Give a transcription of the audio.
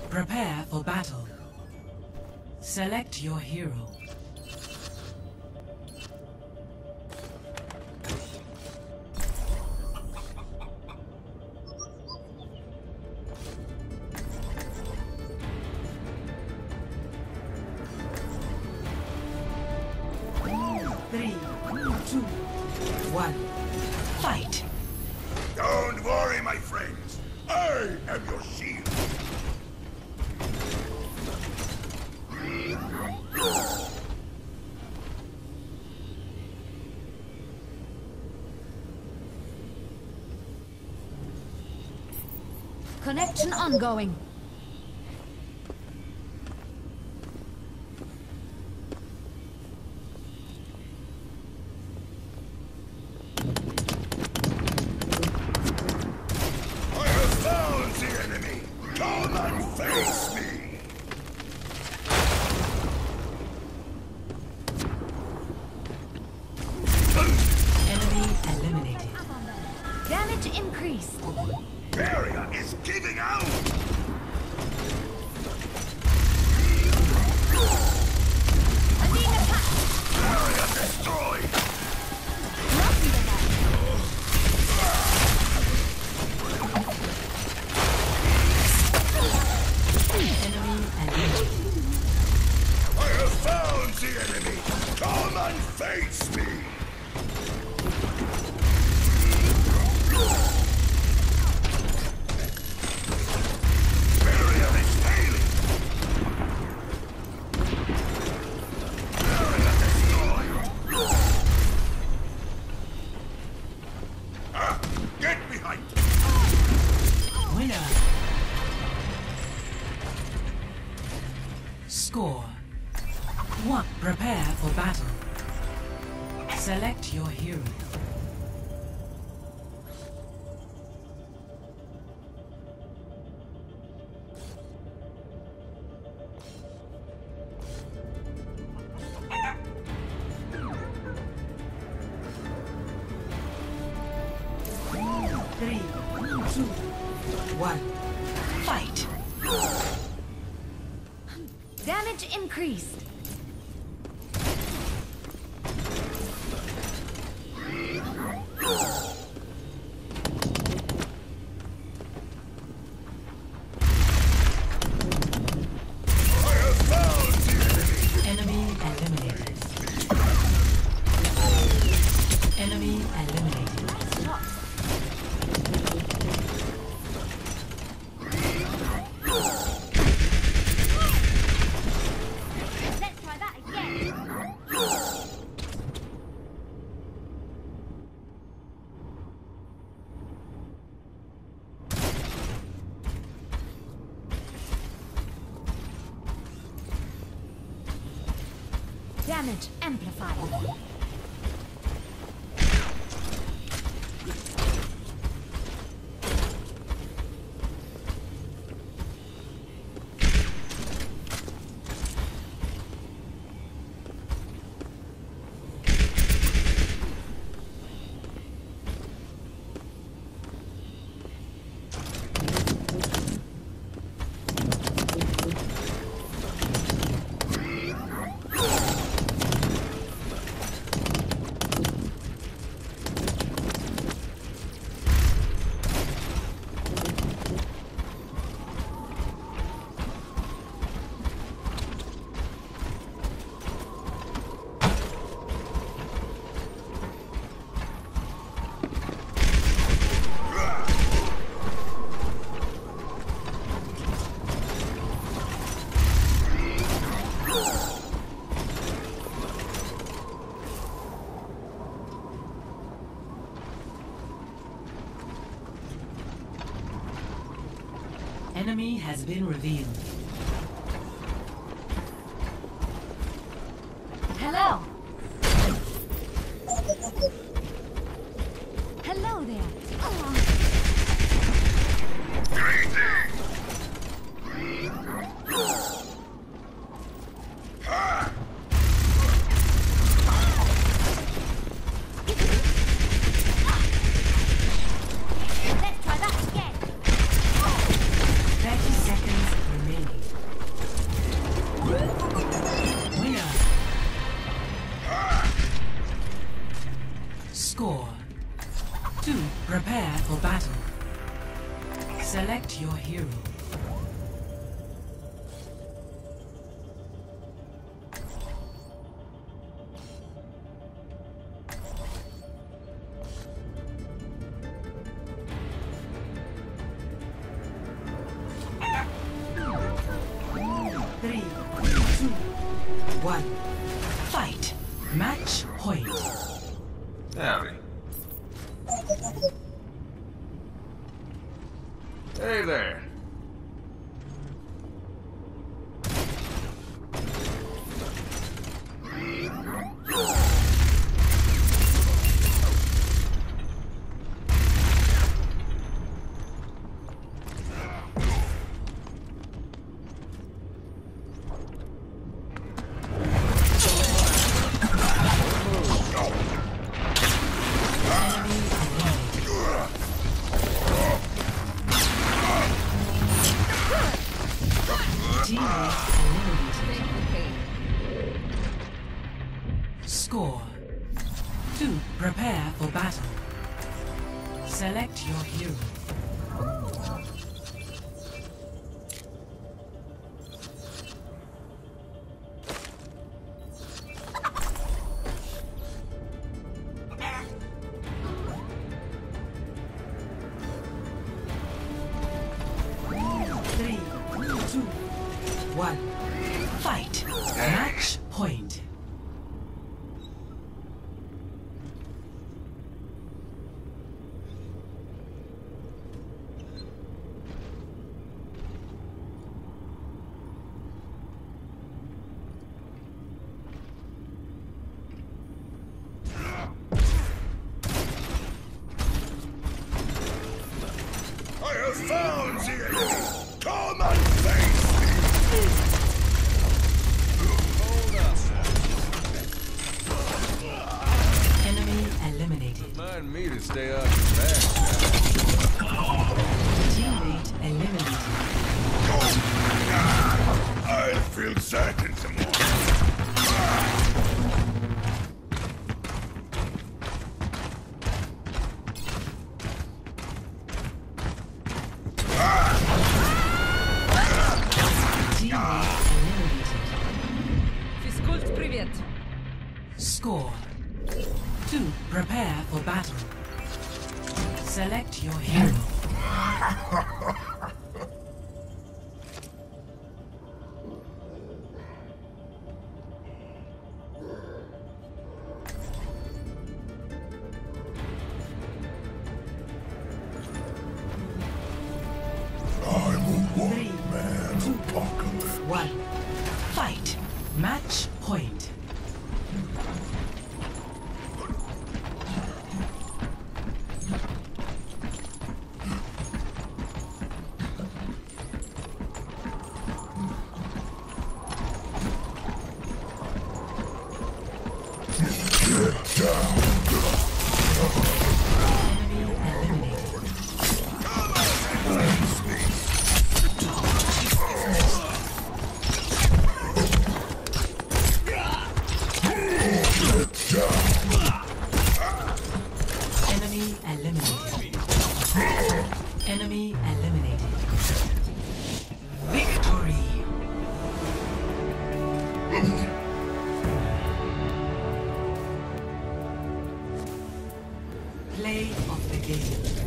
Prepare for battle. Select your hero. Three, two, one, fight! Don't worry, my friends. I am your shield. Connection ongoing. I have found the enemy. Come and face me. Enemy eliminated. Damage increased. Barrier is giving out. I'm being attacked. Barrier destroyed. Roughly attacked. Enemy eliminated. I have found the enemy. Come and face me. Barrier is failing. Barrier destroyed. Get behind. Winner. Score. 1. Prepare for battle. Select your hero. Three, two, one, fight! Damage increased. I have found the enemy. Enemy eliminated. Enemy eliminated. Shot. Let's try that again. Damage amplified. Enemy has been revealed. Hello. Hello there. Oh. Let's try that again. 30 seconds remaining. prepare for battle. Select your hero. Three, two, one. Fight. Match point. Howdy. Hey there. Score. 2. Prepare for battle. Select your hero. Three, two, one. Fight. Match point. I have found the enemy! Come and face me! Enemy eliminated. Remind me to stay off your back. Teammate eliminated. I'll feel that in some more. Teammate eliminated. Физкульт, привет. Score. 2. Prepare for battle. Select your hero. I'm a one-man apocalypse. 1. Fight. Match point. Get down! Enemy eliminated. Face me! Get down! Enemy eliminated. Enemy eliminated. Victory. Play of the game.